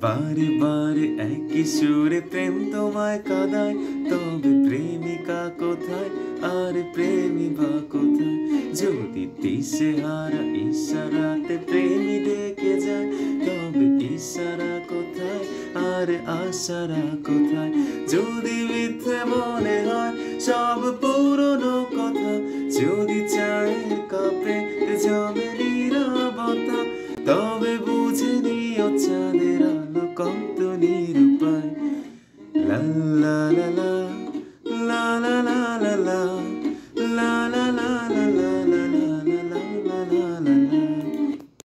বারে বারে একই সুরে প্রেম তোমায় কাঁদায়, তবে প্রেমিকা কোথায় আর প্রেমী বা কোথায়? যদি দিশেহারা ইশারাতে প্রেমী ডেকে যায়, তবে ইশারা কোথায় আর আশারা কোথায়? যদি মিথ্যে মনে হয় সব পুরনো কথা, যদি চায়ের কাপে জমে নীরবতা, তবে বুঝে নিও চাঁদের আলো কত নিরুপায়। লা লা লা লা।